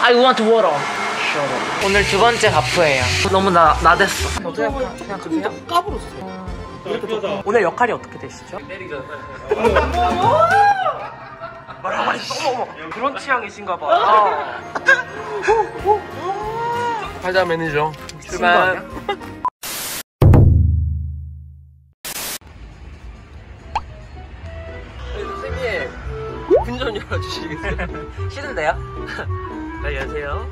I want water. 오늘 두 번째 바프예요. 너무 나댔어. 어떻게 생각하세요? 까불었어. 오늘 역할이 어떻게 되시죠? 뭐라고 하셨어? 어머 그런 취향이신가 봐. 가자 매니저. 출발. 선생님 문 좀 열어주시겠어요? 싫은데요? 안녕하세요.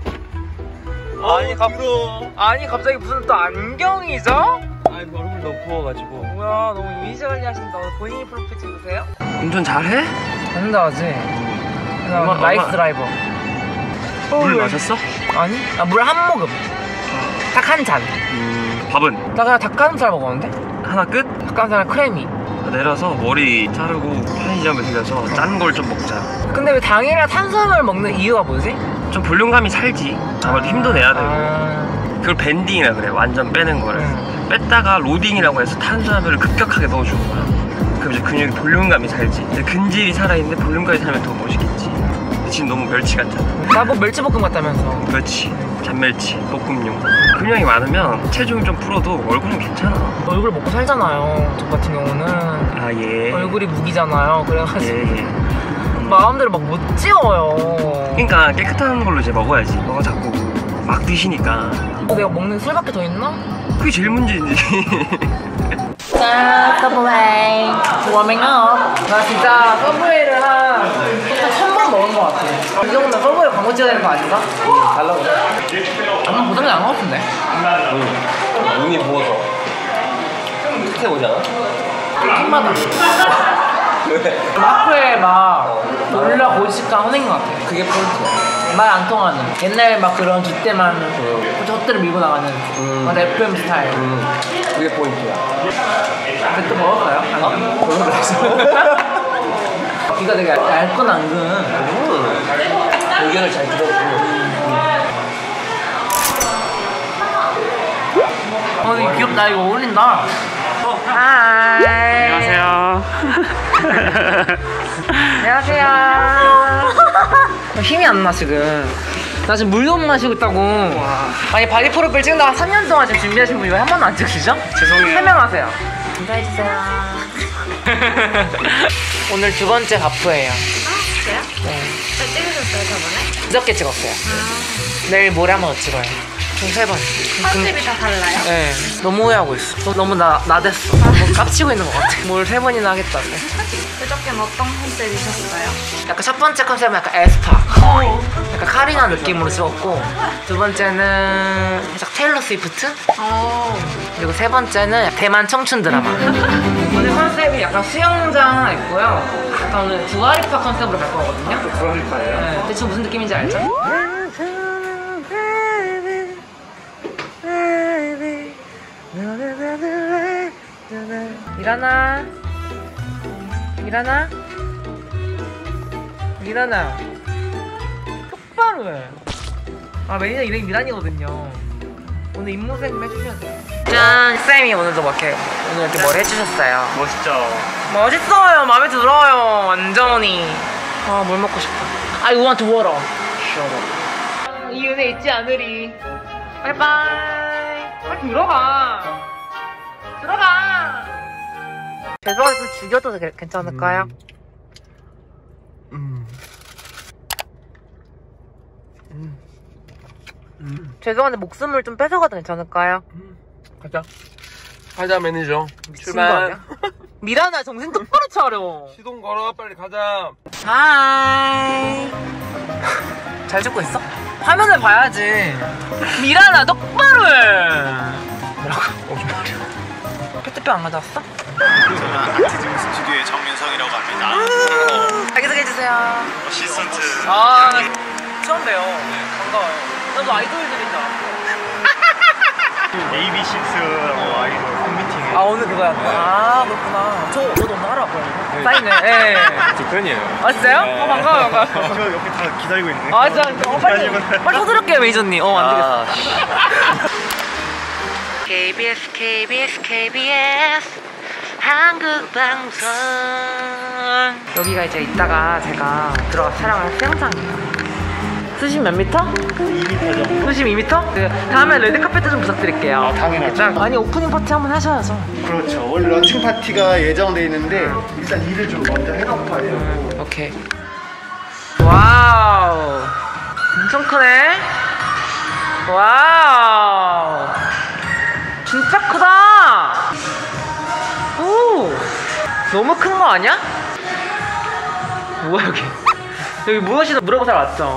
아니 갑자기 무슨 또 안경이죠? 아니 얼굴 너무 부어가지고. 뭐야 너무 이미지 관리하신다. 본인이 프로필 찍으세요? 운전 잘해? 잘한다지. 나이스 드라이버. 물 마셨어? 아니? 물 한 모금. 딱 한 잔. 밥은? 나 그냥 닭가슴살 먹었는데? 하나 끝? 닭가슴살 크래미. 내려서 머리 자르고 편의점에 들려서 짠 걸 좀 먹자. 근데 왜 당일날 탄수화물 먹는 이유가 뭐지? 좀 볼륨감이 살지. 아무래도 힘도 내야 되고. 그걸 밴딩이라 그래. 완전 빼는 거를. 뺐다가 로딩이라고 해서 탄수화물을 급격하게 넣어주는 거야. 그럼 이제 근육이 볼륨감이 살지. 이제 근질이 살아있는데 볼륨감이 살면 더 멋있겠지. 지금 너무 멸치 같잖아. 나뭐 멸치볶음 같다면서. 그렇지. 잔멸치, 볶음용. 근육이 많으면 체중이 좀 불어도 얼굴은 괜찮아. 얼굴 먹고 살잖아요. 저 같은 경우는. 아 예. 얼굴이 무기잖아요. 그래가지고 예. 마음대로 막 못 찍어요. 그러니까 깨끗한 걸로 이제 먹어야지. 너가 자꾸 막 드시니까. 내가 먹는 술밖에 더 있나? 그게 제일 문제지. 짠! 서브웨이 워밍업. 나 진짜 서브웨이를 한 1000번 먹은 것 같아. 이 정도면 서브웨이 광고 찍어야 되는 거 아닌가? 달라고 그래? 아마 보자마자 안 먹었는데? 눈이 부어서 끝에 오잖아? 킹마다 마크에 막 놀라 고집한 선생님 같아. 그게 포인트야. 말 안 통하는 옛날 막 그런 뒷대만 젖대를 밀고 나가는 막 FM 스타일. 그게 포인트야. 근데 또 먹을까요? 별로 그랬어. 귀가 되게 얇고 앙근. 의견을 잘 들어주고. 되게 귀엽다. 이거 어울린다. 하이. 안녕하세요. 안녕하세요. 힘이 안 나 지금. 나 지금 물도 못 마시고 있다고. 아니 바디 프로필 찍는다가 3년 동안 지금 준비하신 분이 왜 한 번도 안 찍으시죠? 죄송해요. 설명하세요. 인사해주세요. 오늘 두 번째 바프예요. 그래요? 네. 잘 찍으셨어요 저번에? 그저께 찍었어요. 내일 모레 한번 더 찍어요. 총 3번. 컨셉이 다 달라요? 네. 너무 오해하고 있어. 너무 나댔어. 너무 깝치고 있는 것 같아. 뭘 3번이나 하겠다고. 그저께는 어떤 컨셉이셨어요? 약간 첫 번째 컨셉은 약간 에스파. 약간 카리나 느낌으로 찍었고, 두 번째는 살짝 테일러 스위프트? 그리고 세 번째는 대만 청춘 드라마. 오늘 컨셉이 약간 수영장 하나 있고요. 약간 오늘 두아리파 컨셉으로 갈 거거든요. 두아리파예요? 네. 대충 무슨 느낌인지 알죠? 일어나. 일어나. 일어나. 똑바로 해. 매니저 이름이 미란이거든요. 오늘 입모색 좀 해주셔야 돼요. 짠! 쌤이 오늘도 막 이렇게 오늘 이렇게 머리 해주셨어요. 멋있죠? 멋있어요. 마음에 들어요. 완전히. 물 먹고 싶다. I want water. 이 은혜 잊지 않으리. 바이바이. 빨리 들어가. 들어가. 죄송한데 좀 죽여도 괜찮을까요? 죄송한데 목숨을 좀 뺏어가도 괜찮을까요? 가자 매니저. 미친 거 아니야? 미란아 정신 똑바로 차려. 시동 걸어 빨리 가자. 하이. 잘 찍고 있어? 화면을 봐야지. 미란아 똑바로 해. 뭐라고? 페트병 안 가져왔어? 저는 아티즘 스튜디오의 정윤성이라고 합니다. 자기소개해주세요. 어시스턴트. 처음 봬요. 반가워요. 나도 아이돌들인 줄 알았어. AB6라고 아이돌 팬미팅에. 오늘 그거야. 그렇구나. 저도 오늘 하러 왔거든요. 사인회. 예. 제 팬이에요. 진짜요? 반가워요. 저 옆에 다 기다리고 있네. 진짜. 빨리 서두를게요, 메이저님. 안 되겠어. KBS, KBS, KBS 한국방송. 여기가 이제 이따가 제가 들어가 촬영할 수영장이에요. 수심 몇 미터? 2m 정도? 수심 2미터? 그 다음에 레드카펫도 좀 부탁드릴게요. 당연하죠. 아니 오프닝 파티 한번 하셔야죠. 그렇죠. 원래 런칭 파티가 예정돼 있는데 일단 일을 좀 먼저 해놓고 하려고. 오케이. 와우. 엄청 크네. 와우. 진짜 크다. 오. 너무 큰 거 아니야? 뭐야 여기? 여기 무엇이든 물어보살 왔죠?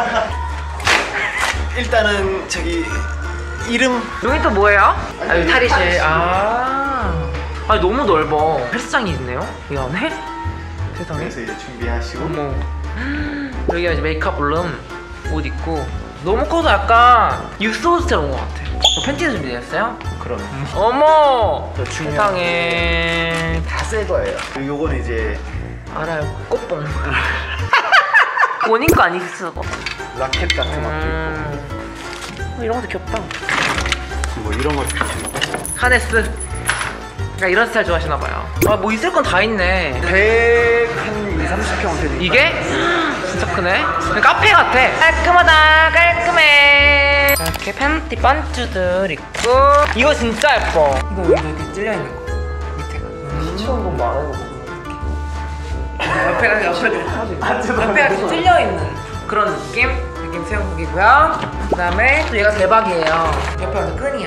일단은 저기 이름 여기 또 뭐예요? 아, 여기 탈의실. 아니 너무 넓어. 헬스장이 있네요? 이 안에? 세상에. 그래서 이제 준비하시고. 어머. 여기가 이제 메이크업 룸. 옷 입고. 너무 커서 약간 육소옷처럼 온 것 같아. 팬티도 준비되었어요? 그럼 어머! 저 중요한 세상에. 다 새 거예요. 그리고 요거는 이제 알아요. 꽃봉. 본인 거 아니겠어? 라켓 같은 것도 이런 것도 귀엽다. 있고 뭐 이런 것도 있고. 하네스. 그러니까 이런 스타일 좋아하시나봐요. 아, 뭐 있을 건 다 있네. 100한 2, 30평 되니까. 이게? 진짜 크네. 카페 같아. 깔끔하다. 깔끔해. 이렇게 팬티 반쭈들 있고. 이거 진짜 예뻐. 이거 왜 이렇게 찔려있는 거? 밑에가. 시원 건 많아요. 옆에가 이렇게 찔려있는 그런 느낌 수영복이고요. 그 다음에 또 얘가 대박이에요. 옆에 완전 끈이야.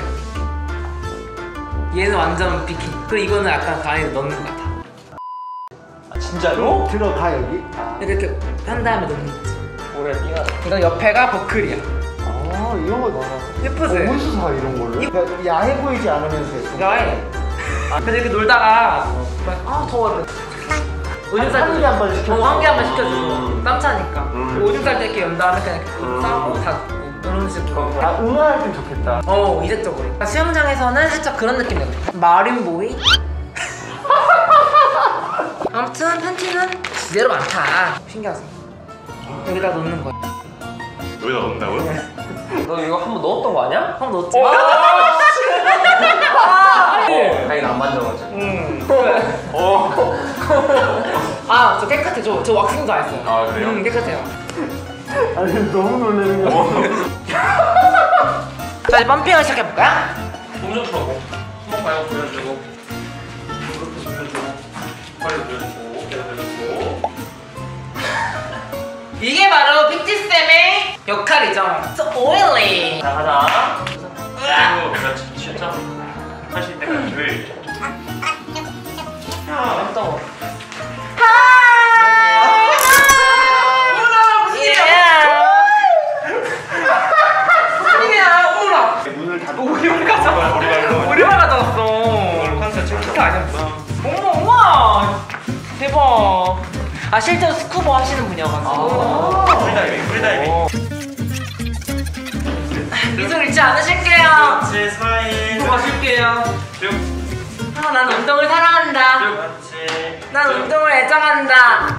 얘는 완전 비키니. 그리고 이거는 약간 그 안에 넣는 것 같아. 진짜로? 들어가 여기? 이렇게 한 다음에 넣는 거지. 올해 띵하다. 이거 옆에가 버클이야. 아 이런 거 넣어놨어. 예쁘지? 어디서 사 이런 거를? 그러니까 야해 보이지 않으면서 예쁜 거. 야해. 근데 이렇게 놀다가 더워. 오줌 쌀 때 한 개 한 번 시켜주고. 한 개 한 번 시켜주고 땀 차니까. 오줌 쌀 때 이렇게 연 다음에 그냥 이렇게 싸고 닫고 이런 식으로. 아 응원할 땐 좋겠다. 이색적으로. 수영장에서는 살짝 그런 느낌 내고. 마린보이? 아무튼 팬티는 제대로 많다. 신기하지? 여기다 넣는 거야. 여기다 넣는다고요? 너 이거 한번 넣었던 거 아니야? 한번 넣었지? 다행히 안 만져가지고. 저 깨끗해. 저 왁싱도 안 했어요. 아, 그래요? 깨끗해요. 아니 너무 놀라는 거. 자, 이제 펌핑을 시작해볼까요? 몸좀 풀어고. 손목 말고 돌려주고. 이것도 돌려주고. 빨리 돌려주고. 계속 돌려주고. 이게 바로 픽티쌤의 역할이죠. So oily. 자, 가자. 그렇지. 진짜. 할 수 있는 때까지 조용히. 야, 뜨거워. 문을 닫고. 우리만 가져왔어. 컨셉 진짜 아니었어. 어머, 우와. 대박. 실제로 스쿠버 하시는 분이어가지고. 프리다이빙. 미소 잃지 않으실게요. 그렇지, 스마일. 미소 마실게요. 쭉. 난 운동을 사랑한다. 그렇지. 난 운동을 애정한다.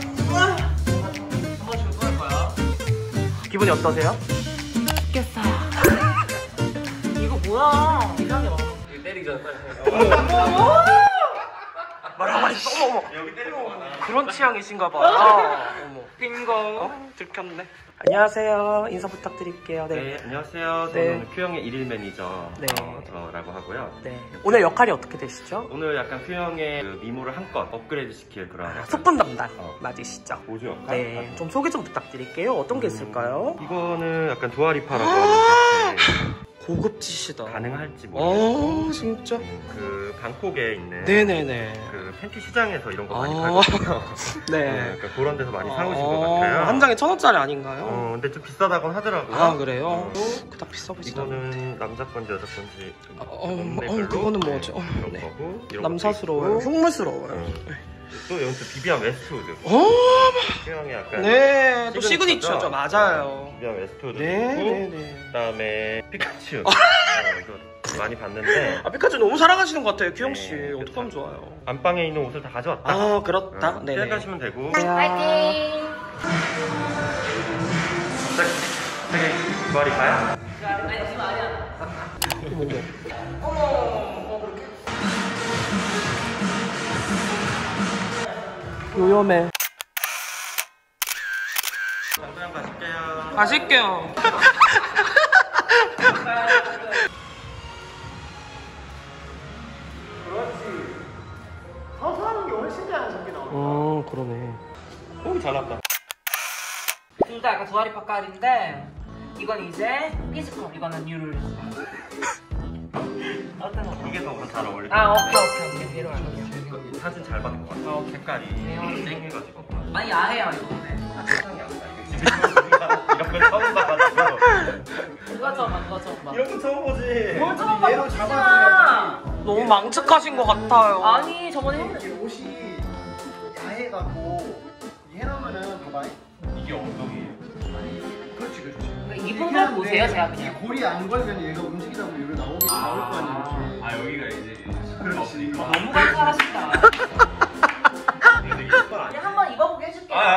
한번 주고 할 거야. 기분이 어떠세요? 죽겠어요. 이거 뭐야? 이상해. 이거 때리기 전에 빨리 해. 말하고 있어. 어머. 여기 때리는 거 많아. 그런 취향이신가 봐. 어머. 빙고. 들켰네. 안녕하세요. 인사 부탁드릴게요. 네, 안녕하세요. 네. 저는 큐형의 일일 매니저 네. 라고 하고요. 네. 오늘 역할이 어떻게 되시죠? 오늘 약간 큐형의 그 미모를 한껏 업그레이드 시킬 그런 약간 속분 담당 맞으시죠? 보조 역할? 네. 좀 소개 좀 부탁드릴게요. 어떤 게 있을까요? 이거는 약간 두아리파라고 하는데 고급지시다. 가능할지 모르겠어요. 진짜? 그 방콕에 있는 네네네. 그 팬티 시장에서 이런 거 많이 아. 팔거든요. 네. 약간 그런 데서 많이 사오신 것 같아요. 한 장에 1,000원짜리 아닌가요? 근데 좀 비싸다곤 하더라고요. 아 그래요? 그닥 비싸 보이지 않아요. 이거는 남자 건지 여자 건지 그거는 뭐죠? 이런 네. 거고 이런 남사스러워요? 것도 있고요. 흉물스러워요. 또 여기서 비비안 웨스트우드. 큐형이 약간 네, 또 시그니처죠? 시그니처죠. 맞아요. 비비안 웨스트우드 네, 있고 네, 네. 그다음에 피카츄. 이거 많이 봤는데 아, 피카츄 너무 사랑하시는 것 같아요, 규영 씨. 네, 어떡하면 좋아요. 안방에 있는 옷을 다 가져왔다. 아, 그렇다. 네. 시작하시면 되고. 파이팅! 되게 말이 가요? 아니, 지금 아니야. 요염해. 장소영 가실게요. 맛있게요. 서서 하는 게 훨씬 자연스럽게 나와. 그러네. 오, 잘 났다. 둘 다 약간 두아리파 깔인데 이건 이제 피지컬, 이거는 뉴를. 어떤 거? 이게 더 잘 어울릴 것 아 같아. 오케이 뒤로 갈게요. 사진 잘 받은 것 같아. 색깔이 쨍해가지고. 많이 야해요 이거는. 세상이 아니다. 이런 걸 처음 봐가지고. 누가 처음 봐, 누가 처음 봐. 이런 거 처음 보지. 뭘 처음 봐, 얘로 진짜. 잡아줘야지. 너무 망측하신 것 같아요. 아니 저번에 형 이게 옷이 야해갖고 해놓으면은 봐봐. 이게 엉덩이에요. 그렇지 그렇지. 입은 걸 보세요, 제가 그냥. 골이 안 걸면 얘가 움직이다 보면 여기 나올 거 아니야 이렇게. 아, 여기가 이제. 그렇지. 너무 간단하시다. 근데 이게 건 아니야. 그냥 한번 입어보게 해줄게요. 아,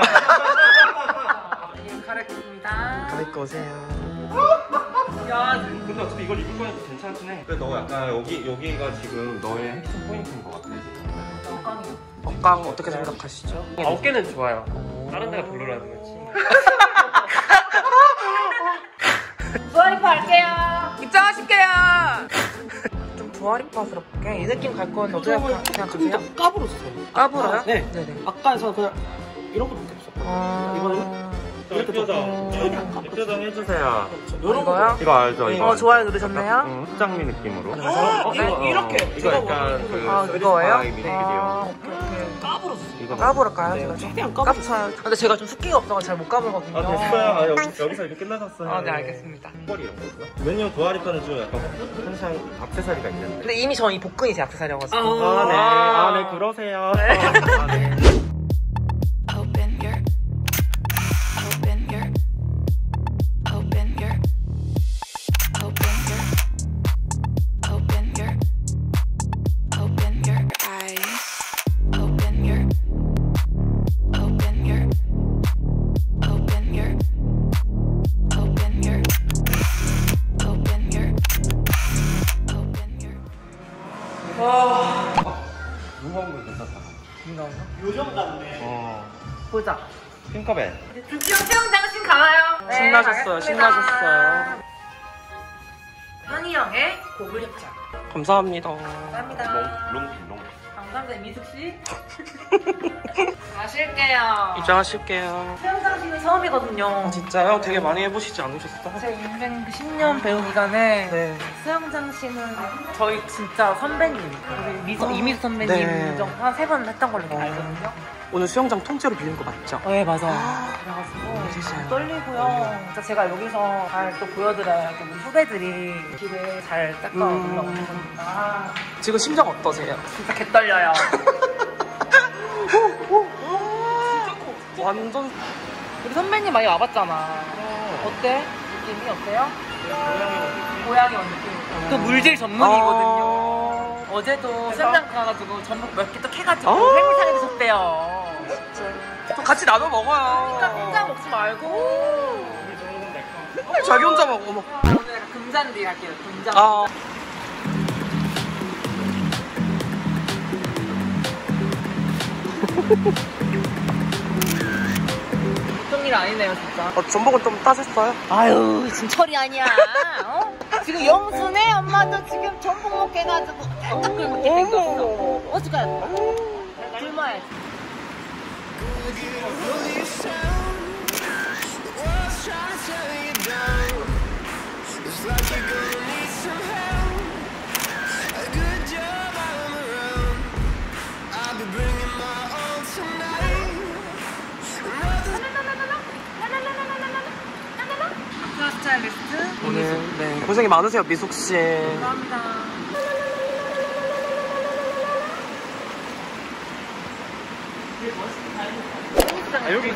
갈아입습니다. 가볍게 오세요. 야, 근데 어차피 이걸 입을 거니까 괜찮긴 해. 근데 너 약간 여기가 지금 너의 핵심 포인트인 것 같아. 건강이요. 건강 어떻게 생각하시죠? 어깨는 좋아요. 다른 데가 별로라는 거지. 두아리파 할게요. 입장하실게요. 좀 두아리파스럽게 이 느낌 갈 거는 어떻게 생각하세요? 까불었어요. 까불어요? 네. 네네. 아까에서 그냥 이런 거밖에 없었거든요. 이거는 입표정 해주세요. 이거요? 이거 알죠? 이거. 좋아요 누르셨네요? 응, 흑장미 느낌으로. 네? 이렇게 이거 약간 그 아 이거예요? 미니기디오. 오케이. 까불었어요. 이거 까불을까요? 네. 제가 좀? 최대한 까불. 까불어요. 근데 제가 좀 습기가 없어서 잘 못 까불거든요. 아, 됐어요. 아, 여기서 이렇게 끝나셨어요. 아, 네, 알겠습니다. 턱걸이 이런 거 있어? 메뉴 도아리파는 좀 약간 항상 액세서리가 있는데. 근데 이미 저는 이 복근이 제 악세사리여가지고. 네, 그러세요. 아, 네. Open your, open your, open your, open your, open your, open your eyes, open your, open your, open your, open your, open your, open your. 무거운 괜찮다. 요정 같네. 보자. 핑커벨. 수영장신 가나요? 네, 신나셨어요, 가겠습니다. 신나셨어요. 한이형의 고글 협찬. 감사합니다. 감사합니다. 롱. 감사합니다, 미숙씨. 마실게요. 입장하실게요. 수영장신은 처음이거든요. 진짜요? 되게 많이 해보시지 않으셨어요? 제 인생 10년 배우 기간에 네. 수영장신은 저희 진짜 선배님, 우리 이미수 선배님 네. 정도 한 3번 했던 걸로 알거든요. 오늘 수영장 통째로 빌린 거 맞죠? 네, 맞아. 그래가지고 진짜요? 떨리고요. 진짜 제가 여기서 잘 또 보여드려야 또 우리 후배들이 길을 잘 닦아 올라오는 겁니다. 지금 심정 어떠세요? 진짜 개 떨려요. 완전 우리 선배님 많이 와봤잖아. 어때? 느낌이 어때요? 고양이 온 느낌. 또 물질 전문이거든요. 어제도 수영장 가가지고 전복 몇 개 또 캐가지고 해물탕에 드셨대요. 또 같이 나눠 먹어요. 그러니까 혼자 먹지 말고. 자기 혼자 먹어. 어머. 오늘 약간 금잔디 할게요. 금잔디. 아. 보통 일 아니네요, 진짜. 전복은 좀 따셨어요? 아유, 지금 철이 아니야. 어? 지금 영수네 엄마도 지금 전복 먹게 해가지고 딱 끓게 생겼어. 어떡해. 굶어야지. 아쿠아 스타일리스트 오늘 네 고생이 많으세요 미숙 씨. 감사합니다. 여기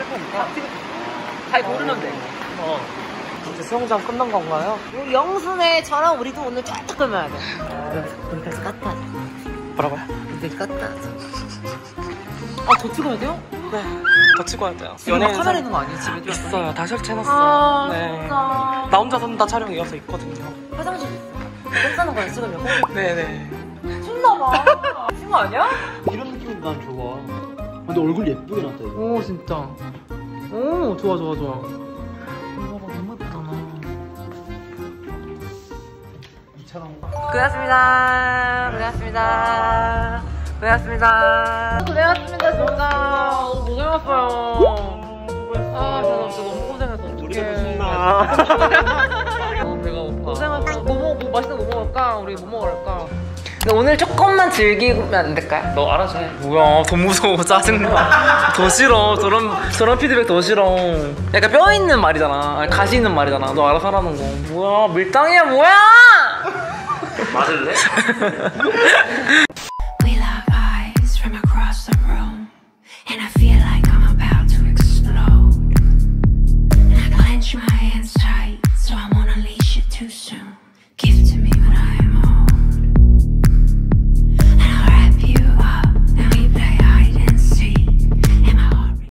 잘 고르면 돼. 이제 수영장 끝난 건가요? 우리 영순애처럼 우리도 오늘 쫙쫙 끓여야 돼. 눈까지 깠다. 뭐라고요? 눈까지 깠다. 아, 더 찍어야 돼요? 네. 더 찍어야 돼요. 지금 막 카메라 있는 거 아니에요? 집에 있어요. 다 설치해놨어요. 아, 네. 진짜. 나 혼자 산다 촬영 이어서 있거든요. 화장실 있어. 똥 싸는 거야, 찍으려고? 네네. 신나봐. 친구 아니야? 이런 느낌이 난 좋아. 근데 얼굴 예쁘게 났다 이거. 오, 진짜. 오, 좋아, 좋아, 좋아. 저처럼. 고생하셨습니다. 고생하셨습니다. 고생하셨습니다. 고생하셨습니다. 진짜 고생했어요. 아, 진짜 너무 고생했어. 어떡해. 배가 고파. 고생했어. 뭐 맛있는 거 뭐 먹을까? 우리 뭐 먹을까? 근데 오늘 조금만 즐기면 안 될까요? 너 알아서 해. 뭐야, 더 무서워. 짜증나. 더 싫어. 저런 피드백 더 싫어. 약간 뼈 있는 말이잖아. 아니, 가시 있는 말이잖아. 너 알아서 하라는 거. 뭐야, 밀당이야, 뭐야! 맞을래? We lock eyes from across the room, and I feel like